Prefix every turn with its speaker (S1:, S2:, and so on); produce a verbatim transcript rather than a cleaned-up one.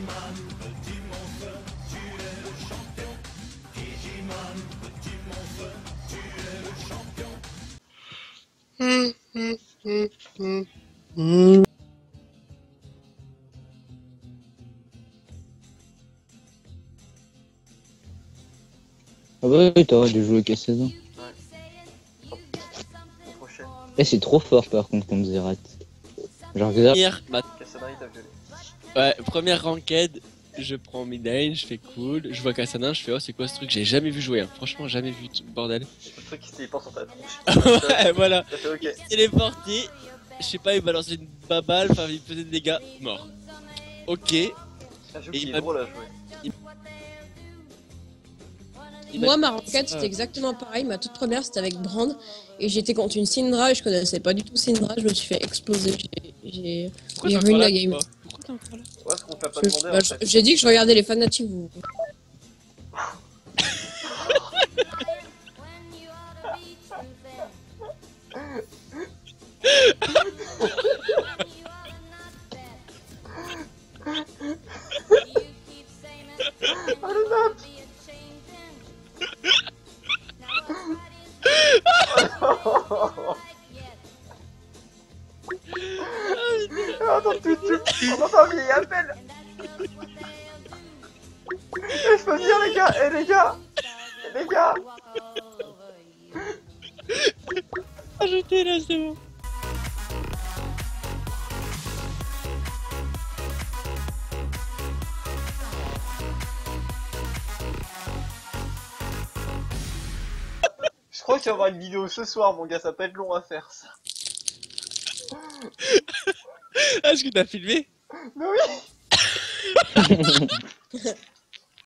S1: Hum, hum, hum, hum, hum.
S2: Ah bah oui, t'aurais dû jouer Cassadin.
S3: Ouais. La prochaine.
S2: Eh, c'est trop fort par contre contre Zerat. Genre Zerat.
S1: Première, bah,
S3: Kassadin il t'a violé.
S1: ouais, première ranked, je prends mid-lane, je fais cool, je vois Kassadin, je fais oh c'est quoi ce truc, j'ai jamais vu jouer, hein. Franchement jamais vu ce bordel.
S3: Le truc qui se téléporte sur ta tronche.
S1: Ouais voilà,
S3: T'as fait ok.
S1: téléporté, je sais pas, il m'a lancé une baballe, enfin il faisait des dégâts, mort. Ok.
S3: Un jeu
S1: Et
S3: qui
S1: il
S3: est
S1: m'a-
S3: drôle à jouer.
S1: Il m'a-
S4: Moi, ma requête, c'était exactement pareil. Ma toute première, c'était avec Brand. Et j'étais contre une Syndra et je connaissais pas du tout Syndra. Je me suis fait exploser. J'ai- J'ai
S1: Pourquoi
S4: j'ai
S1: t'es encore
S4: ruiné
S1: là,
S4: la game.
S1: toi Pourquoi t'es encore là?
S3: Ouais, ce qu'on fait pas
S4: Je-
S3: demander
S4: bah,
S3: en
S4: je-
S3: fait.
S4: J'ai dit que je regardais les fanatiques. Vous.
S3: Oh le map. Attends, tu, tu, on entend un vieil appel. Eh, je peux venir les gars, eh les gars, eh, les gars.
S1: Ajoutez là, c'est bon.
S3: Je crois qu'il va y avoir une vidéo ce soir, mon gars, ça peut être long à faire ça.
S1: Ah, est-ce que t'as filmé?
S3: Mais oui.